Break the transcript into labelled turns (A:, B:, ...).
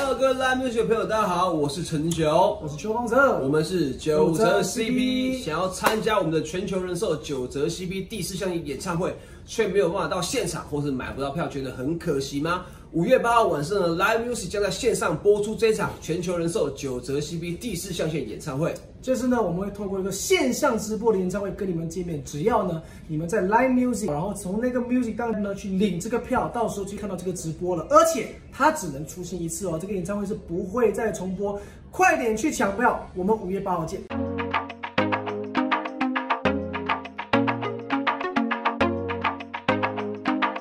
A: Hello， 各位 Live Music 的朋友，大家好，我是陈九，
B: 我是邱方泽，
A: 我们是九折 CP。想要参加我们的全球人寿九折 CP 第4项演唱会，却没有办法到现场，或是买不到票，觉得很可惜吗？5月8号晚上的 Live Music 将在线上播出这场全球人寿九折 CP 第4象限演唱会。
B: 这次呢，我们会透过一个线上直播的演唱会跟你们见面。只要呢，你们在 Live Music， 然后从那个 Music 当中呢去领这个票，到时候就看到这个直播了。而且它只能出现一次哦，这个演唱会是不会再重播。快点去抢票，我们5月8号见。